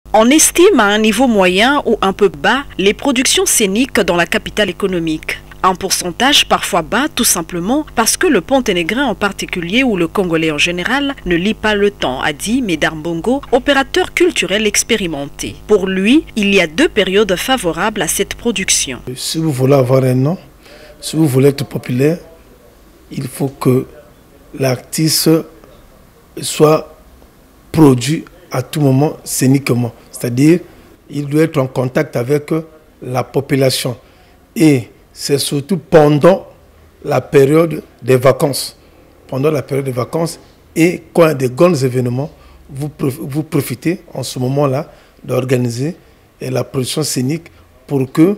On estime à un niveau moyen ou un peu bas les productions scéniques dans la capitale économique. Un pourcentage parfois bas tout simplement parce que le Ponténégrin en particulier ou le Congolais en général ne lit pas le temps, a dit Médard Mbongo, opérateur culturel expérimenté. Pour lui, il y a deux périodes favorables à cette production. Si vous voulez avoir un nom, si vous voulez être populaire, il faut que l'artiste soit produit à tout moment scéniquement. C'est-à-dire, il doit être en contact avec la population. Et c'est surtout pendant la période des vacances. Pendant la période des vacances et quand il y a des grands événements, vous profitez en ce moment-là d'organiser la production scénique pour que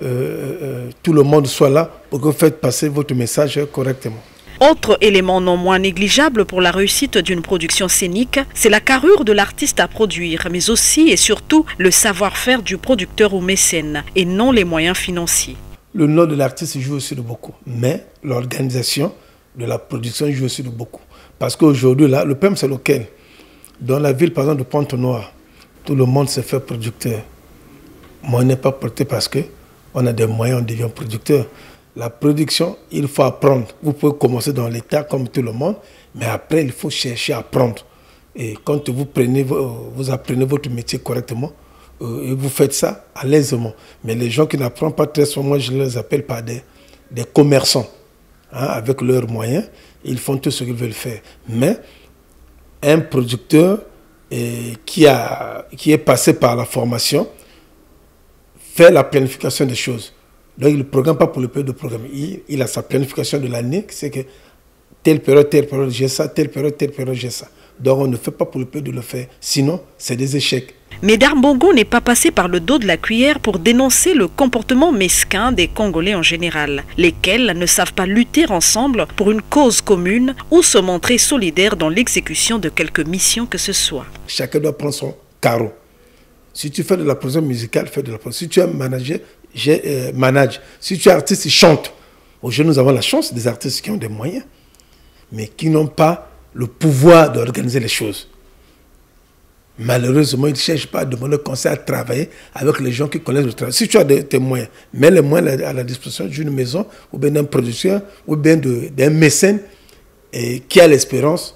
tout le monde soit là, pour que vous faites passer votre message correctement. Autre élément non moins négligeable pour la réussite d'une production scénique, c'est la carrure de l'artiste à produire, mais aussi et surtout le savoir-faire du producteur ou mécène, et non les moyens financiers. Le nom de l'artiste joue aussi de beaucoup, mais l'organisation de la production joue aussi de beaucoup. Parce qu'aujourd'hui, là, le problème c'est lequel? Dans la ville, par exemple, de Pointe-Noire, tout le monde se fait producteur. Moi, on n'est pas porté parce qu'on a des moyens, on devient producteur. La production, il faut apprendre. Vous pouvez commencer dans l'état comme tout le monde, mais après, il faut chercher à apprendre. Et quand vous apprenez votre métier correctement, et vous faites ça à l'aisément. Mais les gens qui n'apprennent pas très souvent, moi je les appelle pas des commerçants. Hein, avec leurs moyens, ils font tout ce qu'ils veulent faire. Mais un producteur qui est passé par la formation fait la planification des choses. Donc il ne programme pas pour le période de programme. Il a sa planification de l'année, c'est que telle période, j'ai ça, telle période, j'ai ça. Donc on ne fait pas pour le période de le faire. Sinon, c'est des échecs. Médard Mbongo n'est pas passé par le dos de la cuillère pour dénoncer le comportement mesquin des Congolais en général, lesquels ne savent pas lutter ensemble pour une cause commune ou se montrer solidaires dans l'exécution de quelque mission que ce soit. Chacun doit prendre son carreau. Si tu fais de la production musicale, fais de la production. Si tu es manager, manage. Si tu es artiste, chante. Aujourd'hui, nous avons la chance des artistes qui ont des moyens, mais qui n'ont pas le pouvoir d'organiser les choses. Malheureusement, ils ne cherchent pas à demander conseil à travailler avec les gens qui connaissent le travail. Si tu as tes moyens, mets les moyens à la disposition d'une maison, ou bien d'un producteur, ou bien d'un mécène qui a l'espérance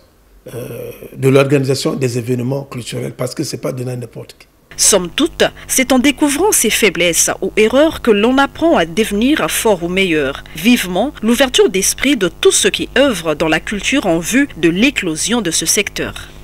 de l'organisation des événements culturels, parce que ce n'est pas donné à n'importe qui. Somme toute, c'est en découvrant ses faiblesses ou erreurs que l'on apprend à devenir fort ou meilleur. Vivement l'ouverture d'esprit de tous ceux qui œuvrent dans la culture en vue de l'éclosion de ce secteur.